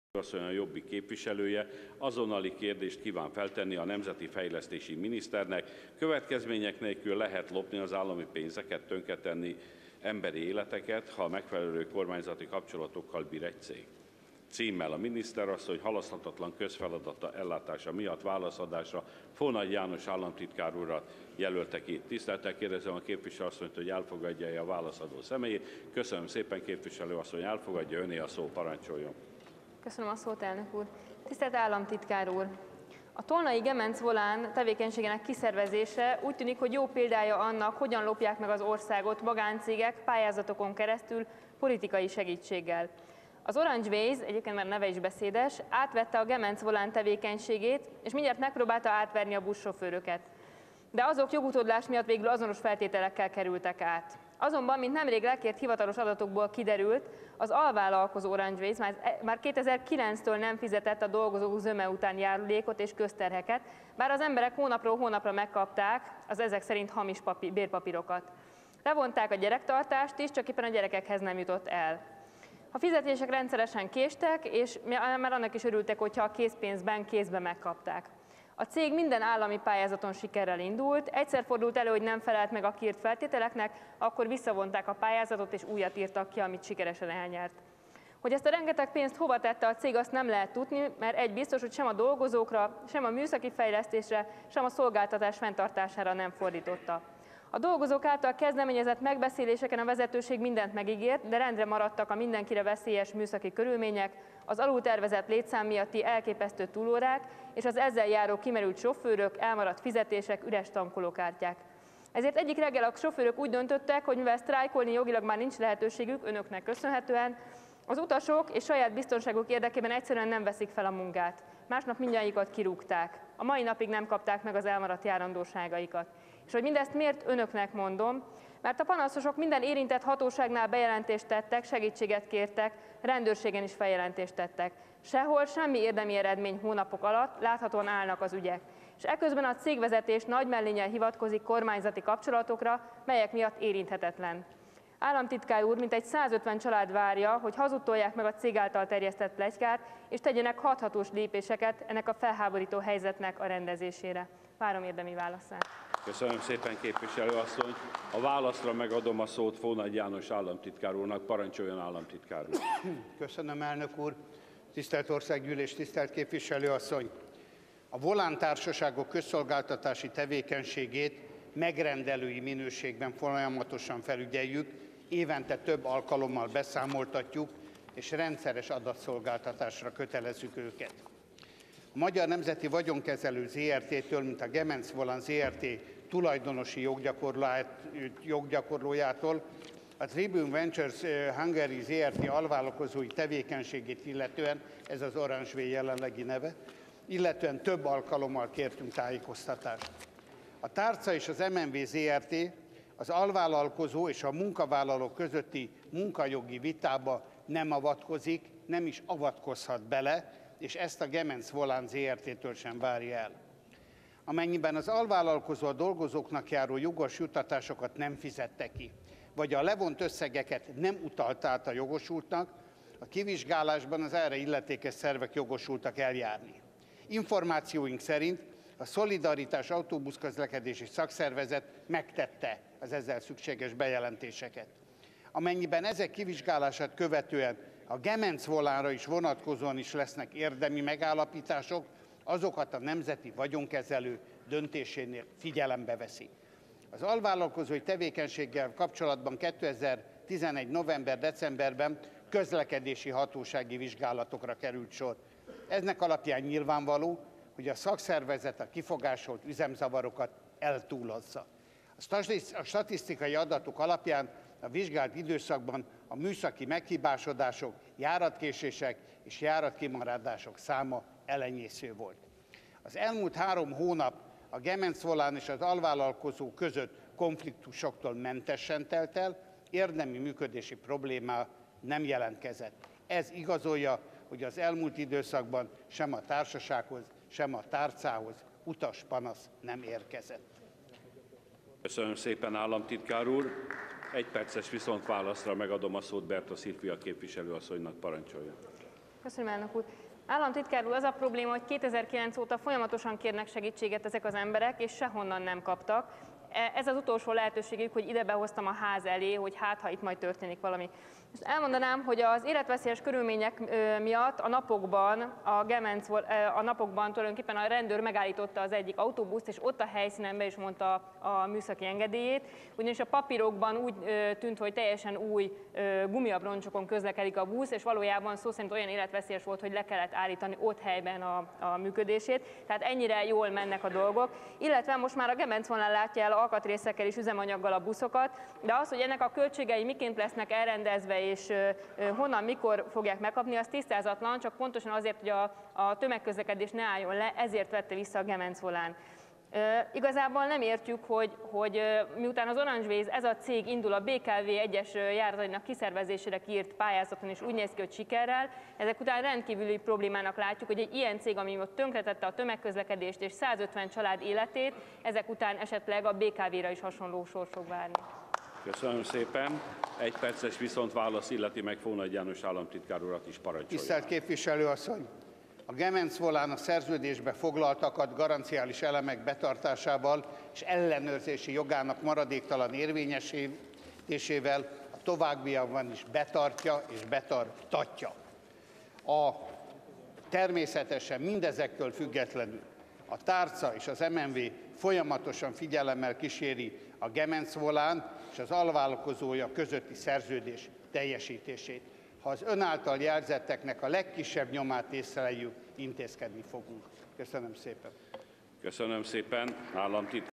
asszony, a Jobbik képviselője azonnali kérdést kíván feltenni a nemzeti fejlesztési miniszternek. Következmények nélkül lehet lopni az állami pénzeket, tönkretenni emberi életeket, ha megfelelő kormányzati kapcsolatokkal bír egy cég. Címmel: a miniszter asszony halaszthatatlan közfeladata ellátása miatt válaszadásra Fónay János államtitkár urat jelölte ki. Tisztelettel kérdezem a képviselő asszonyt, hogy elfogadja-e a válaszadó személyét. Köszönöm szépen, képviselő asszony, elfogadja, öné a szó, parancsoljon. Köszönöm a szót, elnök úr. Tisztelt államtitkár úr! A tolnai Gemenc Volán tevékenységének kiszervezése úgy tűnik, hogy jó példája annak, hogyan lopják meg az országot magáncégek pályázatokon keresztül politikai segítséggel. Az Orange Ways, egyébként már neve is beszédes, átvette a Gemenc Volán tevékenységét, és mindjárt megpróbálta átverni a buszsofőröket. De azok jogutódlás miatt végül azonos feltételekkel kerültek át. Azonban, mint nemrég lekért hivatalos adatokból kiderült, az alvállalkozó Orange Ways már 2009-től nem fizetett a dolgozók zöme után járulékot és közterheket, bár az emberek hónapról hónapra megkapták az ezek szerint hamis bérpapírokat. Levonták a gyerektartást is, csak éppen a gyerekekhez nem jutott el. A fizetések rendszeresen késtek, és már annak is örültek, hogyha a készpénzben kézbe megkapták. A cég minden állami pályázaton sikerrel indult, egyszer fordult elő, hogy nem felelt meg a kiírt feltételeknek, akkor visszavonták a pályázatot és újat írtak ki, amit sikeresen elnyert. Hogy ezt a rengeteg pénzt hova tette a cég, azt nem lehet tudni, mert egy biztos, hogy sem a dolgozókra, sem a műszaki fejlesztésre, sem a szolgáltatás fenntartására nem fordította. A dolgozók által kezdeményezett megbeszéléseken a vezetőség mindent megígért, de rendre maradtak a mindenkire veszélyes műszaki körülmények, az alultervezett létszám miatti elképesztő túlórák és az ezzel járó kimerült sofőrök, elmaradt fizetések, üres tankolókártyák. Ezért egyik reggel a sofőrök úgy döntöttek, hogy mivel sztrájkolni jogilag már nincs lehetőségük, önöknek köszönhetően, az utasok és saját biztonságuk érdekében egyszerűen nem veszik fel a munkát. Másnap mindannyiukat kirúgták. A mai napig nem kapták meg az elmaradt járandóságaikat. És hogy mindezt miért önöknek mondom? Mert a panaszosok minden érintett hatóságnál bejelentést tettek, segítséget kértek, rendőrségen is feljelentést tettek. Sehol semmi érdemi eredmény hónapok alatt, láthatóan állnak az ügyek. És eközben a cégvezetés nagy mellénnyel hivatkozik kormányzati kapcsolatokra, melyek miatt érinthetetlen. Államtitkár úr, mintegy 150 család várja, hogy hazudtolják meg a cég által terjesztett pletykát, és tegyenek hathatós lépéseket ennek a felháborító helyzetnek a rendezésére. Várom érdemi válaszát. Köszönöm szépen, képviselő asszony. A válaszra megadom a szót Fónay János államtitkár úrnak. Parancsoljon, államtitkár úr. Köszönöm, elnök úr. Tisztelt Országgyűlés, tisztelt képviselő asszony! A Volán társaságok közszolgáltatási tevékenységét megrendelői minőségben folyamatosan felügyeljük, évente több alkalommal beszámoltatjuk, és rendszeres adatszolgáltatásra kötelezzük őket. A Magyar Nemzeti Vagyonkezelő Zrt-től, mint a Gemenc Volán Zrt. Tulajdonosi joggyakorlójától, a Tribune Ventures Hungary Zrt. Alvállalkozói tevékenységét illetően, ez az Orange Way jelenlegi neve, illetően több alkalommal kértünk tájékoztatást. A tárca és az MNV Zrt. Az alvállalkozó és a munkavállaló közötti munkajogi vitába nem avatkozik, nem is avatkozhat bele, és ezt a Gemenc Volán Zrt-től sem várja el. Amennyiben az alvállalkozó a dolgozóknak járó jogos juttatásokat nem fizette ki, vagy a levont összegeket nem utalt át a jogosultnak, a kivizsgálásban az erre illetékes szervek jogosultak eljárni. Információink szerint a Szolidaritás autóbuszközlekedési szakszervezet megtette az ezzel szükséges bejelentéseket. Amennyiben ezek kivizsgálását követően a Gemenc Volánra is vonatkozóan is lesznek érdemi megállapítások, azokat a Nemzeti Vagyonkezelő döntésénél figyelembe veszi. Az alvállalkozói tevékenységgel kapcsolatban 2011. november-decemberben közlekedési hatósági vizsgálatokra került sor. Eznek alapján nyilvánvaló, hogy a szakszervezet a kifogásolt üzemzavarokat eltúlozza. A statisztikai adatok alapján a vizsgált időszakban a műszaki meghibásodások, járatkésések és járatkimaradások száma elenyésző volt. Az elmúlt 3 hónap a Gemenc Volán és az alvállalkozó között konfliktusoktól mentesen telt el, érdemi működési probléma nem jelentkezett. Ez igazolja, hogy az elmúlt időszakban sem a társasághoz, sem a tárcához utaspanasz nem érkezett. Köszönöm szépen, államtitkár úr. 1 perces viszontválaszra megadom a szót Berta Szilvia képviselőasszonynak, parancsoljon. Köszönöm, elnök úr. Államtitkár úr, az a probléma, hogy 2009 óta folyamatosan kérnek segítséget ezek az emberek, és sehonnan nem kaptak. Ez az utolsó lehetőségük, hogy ide behoztam a ház elé, hogy hát, ha itt majd történik valami. És elmondanám, hogy az életveszélyes körülmények miatt a napokban tulajdonképpen a rendőr megállította az egyik autóbuszt, és ott a helyszínen be is mondta a műszaki engedélyét, ugyanis a papírokban úgy tűnt, hogy teljesen új gumiabroncsokon közlekedik a busz, és valójában szó szerint olyan életveszélyes volt, hogy le kellett állítani ott helyben a működését. Tehát ennyire jól mennek a dolgok. Illetve most már a Gemencvonal látja el alkatrészekkel és üzemanyaggal a buszokat, de az, hogy ennek a költségei miként lesznek elrendezve, és honnan, mikor fogják megkapni, az tisztázatlan, csak pontosan azért, hogy a tömegközlekedés ne álljon le, ezért vette vissza a Gemencvolán. Igazából nem értjük, hogy miután az Orangeways, ez a cég indul a BKV egyes járatainak kiszervezésére kiírt pályázaton, és úgy néz ki, hogy sikerrel, ezek után rendkívüli problémának látjuk, hogy egy ilyen cég, ami ott tönkretette a tömegközlekedést és 150 család életét, ezek után esetleg a BKV-ra is hasonló sors fog várni. Köszönöm szépen. Egy perces viszontválasz illeti meg Fónagy János államtitkár urat is, parancsolja. Tisztelt képviselő asszony! A Gemencvolán a szerződésbe foglaltakat garanciális elemek betartásával és ellenőrzési jogának maradéktalan érvényesítésével a továbbiakban is betartja és betartatja. Természetesen mindezektől függetlenül a tárca és az MNV folyamatosan figyelemmel kíséri a Gemencvolán és az alvállalkozója közötti szerződés teljesítését. Ha az ön által jelzetteknek a legkisebb nyomát észleljük, intézkedni fogunk. Köszönöm szépen. Köszönöm szépen, államtitkár.